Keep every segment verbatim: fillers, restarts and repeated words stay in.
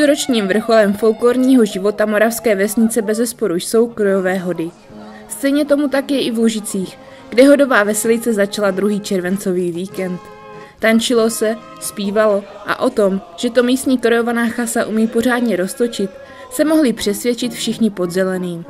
Každoročním vrcholem folklorního života moravské vesnice bezesporu jsou krojové hody. Stejně tomu tak je i v Lužicích, kde hodová veselice začala druhý červencový víkend. Tančilo se, zpívalo a o tom, že to místní krojovaná chasa umí pořádně roztočit, se mohli přesvědčit všichni pod Zeleným.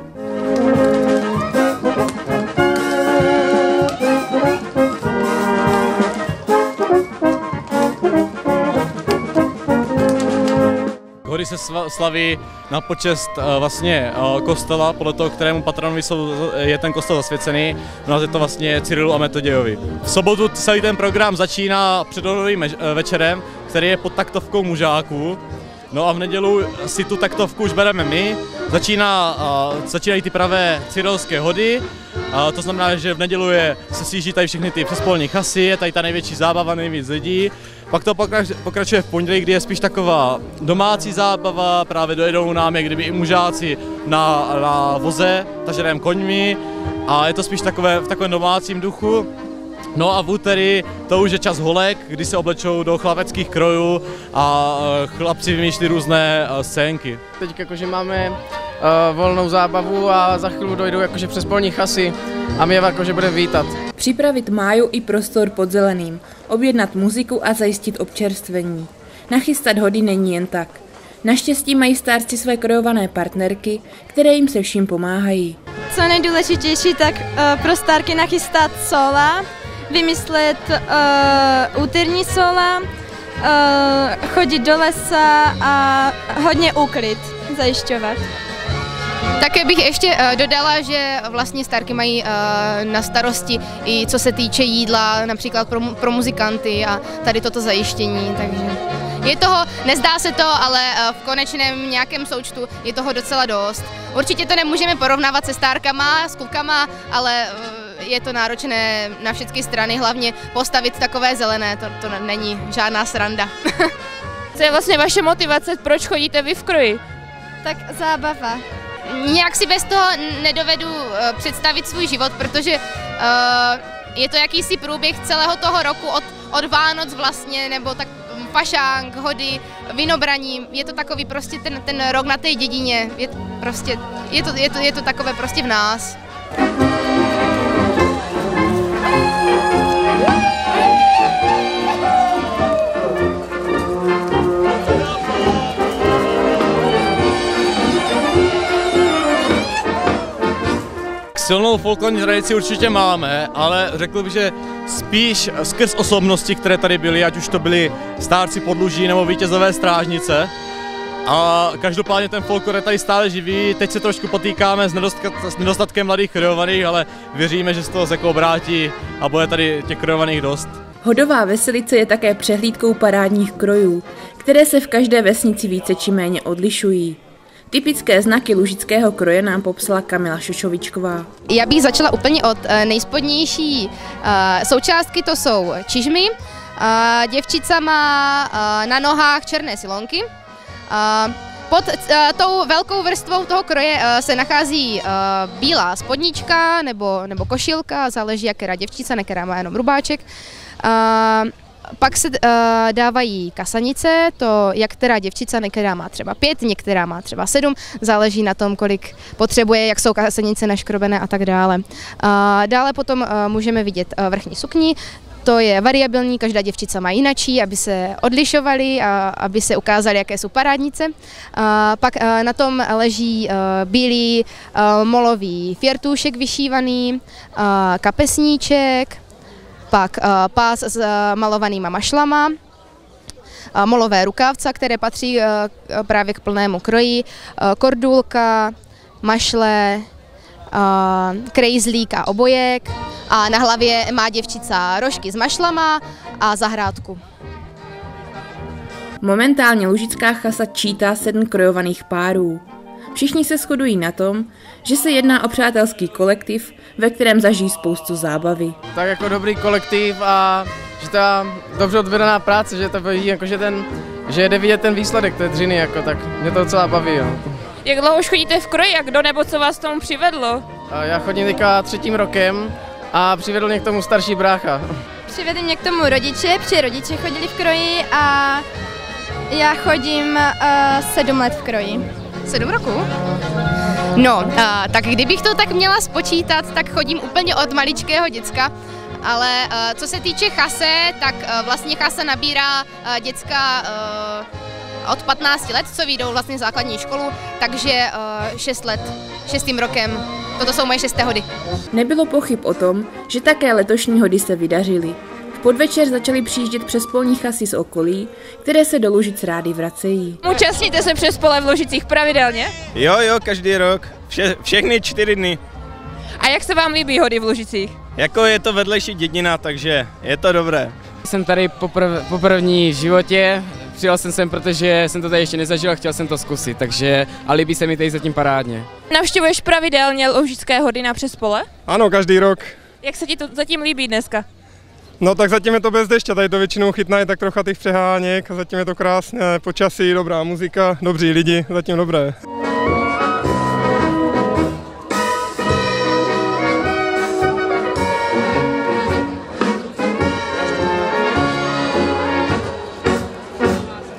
Hody se slaví na počest vlastně kostela, podle toho, kterému patronovi je ten kostel zasvěcený. U nás je to vlastně Cyrilu a Metodějovi. V sobotu celý ten program začíná předhodovým večerem, který je pod taktovkou mužáků. No a v nedělu si tu taktovku už bereme my. Začíná, začínají ty pravé cyrilské hody. To znamená, že v nedělu je, se sjíždí tady všechny ty přespolní chasy, je tady ta největší zábava, nejvíc lidí. Pak to pokračuje v pondělí, kdy je spíš taková domácí zábava, právě dojedou nám, jak kdyby i mužáci na, na voze, taženém koňmi, a je to spíš takové, v takovém domácím duchu. No a v úterý to už je čas holek, kdy se oblečou do chlapeckých krojů a chlapci vymýšlí různé scénky. Teď jakože máme uh, volnou zábavu a za chvíli dojdou jakože přespolní chasy a my je jakože budeme vítat. Připravit máju i prostor pod Zeleným, objednat muziku a zajistit občerstvení. Nachystat hody není jen tak. Naštěstí mají starci své krojované partnerky, které jim se vším pomáhají. Co nejdůležitější, tak uh, pro starky nachystat sola, vymyslet uh, úterní sola, uh, chodit do lesa a hodně úklid zajišťovat. Také bych ještě uh, dodala, že vlastně starky mají uh, na starosti i co se týče jídla, například pro, pro muzikanty a tady toto zajištění, takže je toho, nezdá se to, ale uh, v konečném nějakém součtu je toho docela dost. Určitě to nemůžeme porovnávat se stárkama, s klukama, ale uh, je to náročné na všechny strany, hlavně postavit takové zelené, to, to není žádná sranda. Co je vlastně vaše motivace, proč chodíte vy v kroji? Tak zábava. Nějak si bez toho nedovedu uh, představit svůj život, protože uh, je to jakýsi průběh celého toho roku, od, od Vánoc vlastně, nebo tak pašánk, hody, vinobraní, je to takový prostě ten, ten rok na té dědině, je to prostě, je to, je to, je to takové prostě v nás. Silnou folklorní tradici určitě máme, ale řekl bych, že spíš skrz osobnosti, které tady byly, ať už to byli stárci Podluží nebo vítězové strážnice. A každopádně ten folklor je tady stále živý, teď se trošku potýkáme s, s nedostatkem mladých krojovaných, ale věříme, že se to jako obrátí a bude tady těch krojovaných dost. Hodová veselice je také přehlídkou parádních krojů, které se v každé vesnici více či méně odlišují. Typické znaky lužického kroje nám popsala Kamila Šošovičková. Já bych začala úplně od nejspodnější součástky, to jsou čižmy. Děvčica má na nohách černé silonky. Pod tou velkou vrstvou toho kroje se nachází bílá spodnička nebo, nebo košilka, záleží, jaká děvčica, některá má jenom rubáček. Pak se uh, dávají kasanice, to jak která děvčica, některá má třeba pět, některá má třeba sedm, záleží na tom, kolik potřebuje, jak jsou kasanice naškrobené a tak dále. Uh, dále potom uh, můžeme vidět uh, vrchní sukni, to je variabilní, každá děvčica má jinačí, aby se odlišovaly a aby se ukázaly, jaké jsou parádnice. Uh, pak uh, na tom leží uh, bílý uh, molový fiertůšek vyšívaný, uh, kapesníček, pak uh, pás s uh, malovanýma mašlama, uh, molové rukávca, které patří uh, právě k plnému kroji, uh, kordulka, mašle, uh, krejzlík a obojek a na hlavě má děvčica rožky s mašlama a zahrádku. Momentálně lužická chasa čítá sedm krojovaných párů. Všichni se shodují na tom, že se jedná o přátelský kolektiv, ve kterém zažijí spoustu zábavy. Tak jako dobrý kolektiv a že to je dobře odvedená práce, že to vidí, jako že, ten, že jde vidět ten výsledek té dřiny, jako, tak mě to docela baví. Jo. Jak dlouho už chodíte v kroji a kdo nebo co vás tomu přivedlo? Já chodím teďka třetím rokem a přivedl mě k tomu starší brácha. Přivedli mě k tomu rodiče, protože rodiče chodili v kroji a Já chodím uh, sedm let v kroji. Sedm roků? No, uh, tak kdybych to tak měla spočítat, tak chodím úplně od maličkého děcka. Ale uh, co se týče chase, tak uh, vlastně chasa nabírá uh, děcka uh, od patnácti let, co vyjdou vlastně základní školu, takže uh, šest let, šestým rokem. Toto jsou moje šesté hody. Nebylo pochyb o tom, že také letošní hody se vydařily. V podvečer začaly přijíždět přespolní chasy z okolí, které se do Lužic rády vracejí. Účastníte se přes pole v Lužicích pravidelně? Jo, jo, každý rok. Vše, všechny čtyři dny. A jak se vám líbí hody v Lužicích? Jako je to vedlejší dědina, takže je to dobré. Jsem tady poprv, poprvní v životě, přijel jsem sem, protože jsem to tady ještě nezažil a chtěl jsem to zkusit, takže a líbí se mi tady zatím parádně. Navštěvuješ pravidelně lužické hody na Přespole? Ano, každý rok. Jak se ti to zatím líbí dneska? No tak zatím je to bez deště, tady to většinou chytná je tak trocha těch přeháněk, zatím je to krásné, počasí, dobrá muzika, dobří lidi, zatím dobré.